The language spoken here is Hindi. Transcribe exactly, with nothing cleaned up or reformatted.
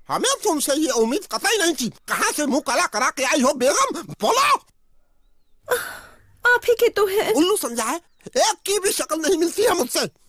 हमें तुमसे ये उम्मीद कतई नहीं थी। कहाँ से मुंह काला करा के आई हो बेगम, बोलो। आप ही के तो है। उल्लू समझा है, एक की भी शक्ल नहीं मिलती है मुझसे।